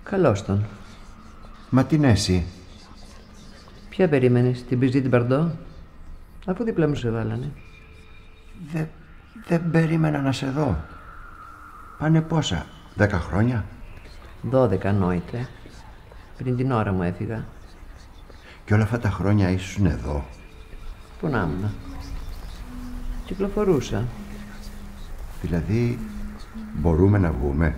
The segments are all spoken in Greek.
Καλώς τον. Μα τι είναι εσύ? Ποια περίμενες, την Μπριζίτη Μπαρντό? Αφού δίπλα μου σε βάλανε. Δεν περίμενα να σε δω. Πάνε πόσα, 10 χρόνια? 12 νόητε. Πριν την ώρα μου έφυγα. Και όλα αυτά τα χρόνια ήσουν εδώ? Πού να ήμουν? Κυκλοφορούσα. Δηλαδή μπορούμε να βγούμε?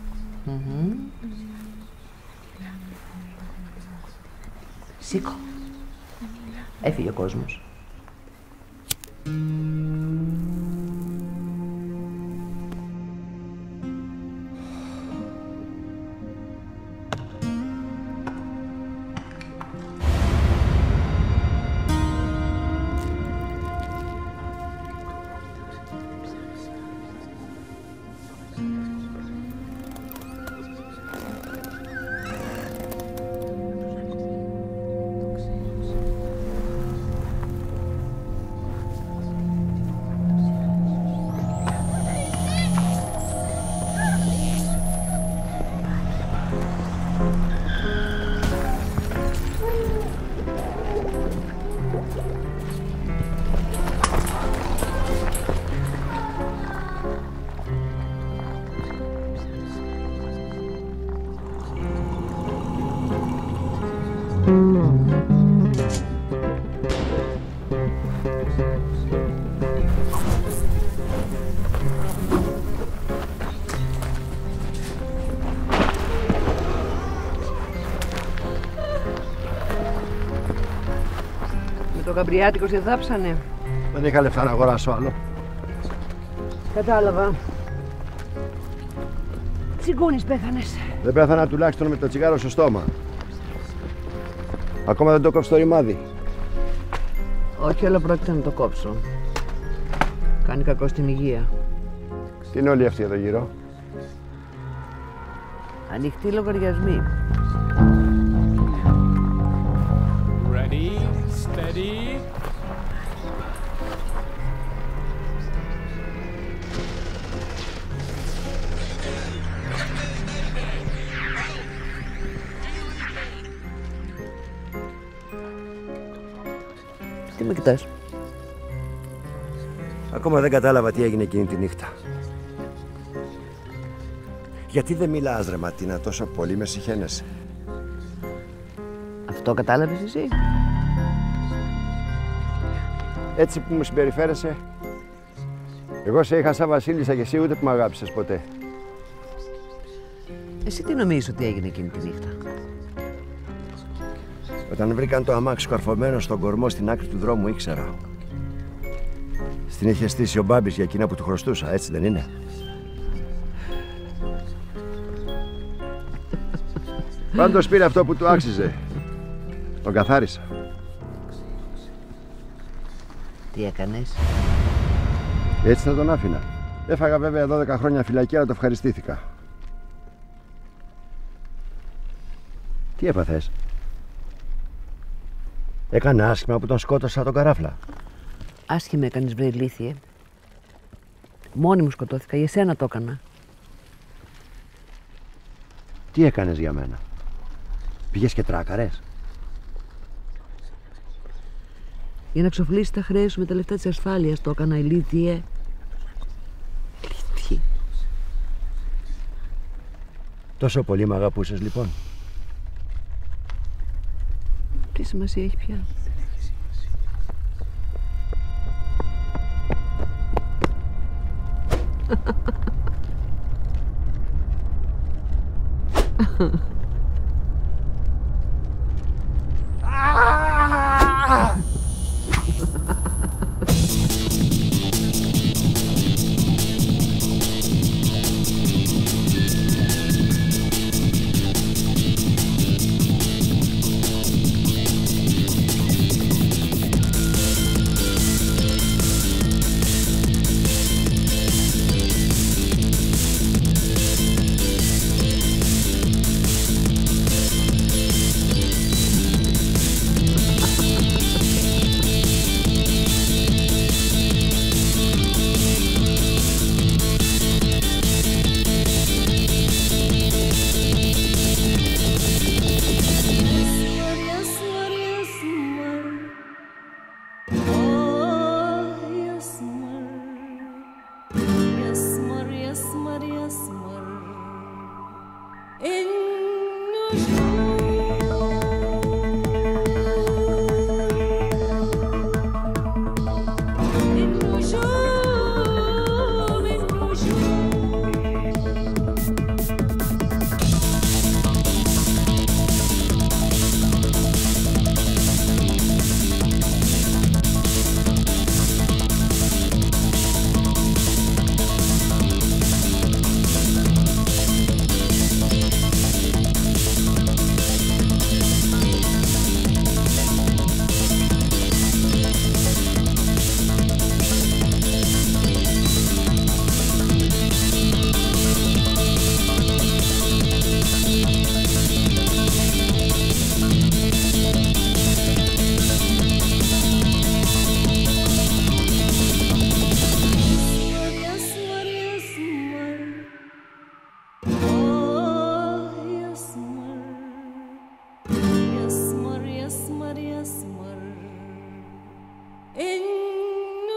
Σήκω. Έφυγε ο κόσμος. Το Γαμπριάτικο σε δάψανε. Δεν είχα λεφτά να αγοράσω άλλο. Κατάλαβα. Τσιγκούνης πέθανες. Δεν πέθανα τουλάχιστον με το τσιγάρο στο στόμα. Ακόμα δεν το κόψω το ρημάδι. Όχι, αλλά πρόκειται να το κόψω. Κάνει κακό στην υγεία. Τι είναι όλοι αυτοί εδώ γύρω? Ανοιχτοί λογαριασμοί. Ready, steady. Τι με κοιτάς? Ακόμα δεν κατάλαβα τι έγινε εκείνη τη νύχτα. Γιατί δεν μιλάς ρε Ματίνα, τόσο πολύ με συχαίνεσαι? Αυτό κατάλαβες εσύ? Έτσι που μου συμπεριφέρεσαι, εγώ σε είχα σαν Βασίλισσα και εσύ ούτε που με αγάπησες ποτέ. Εσύ τι νομίζεις ότι έγινε εκείνη τη νύχτα? Όταν βρήκαν το αμάξι καρφωμένο στον κορμό στην άκρη του δρόμου ήξερα. Στην είχε στήσει ο Μπάμπης για εκείνα που του χρωστούσα, έτσι δεν είναι? Πάντως πήρε αυτό που του άξιζε. Τον καθάρισα. Τι έκανες? Έτσι θα τον άφηνα. Έφαγα βέβαια 12 χρόνια φυλακή, αλλά το ευχαριστήθηκα. Τι έπαθες? Έκανα άσχημα που τον σκότωσα τον καράφλα. Άσχημα έκανες βρε ηλίθιε. Μόνη μου σκοτώθηκα, για σένα το έκανα. Τι έκανες για μένα? Πήγες και τράκαρες? Για να ξοφλήσεις τα χρέη σου με τα λεφτά της ασφάλειας το έκανα, ηλίθιε. Ηλίθιε. Τόσο πολύ μ' αγαπούσες λοιπόν? Τι σημασία έχει πια?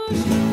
Bye.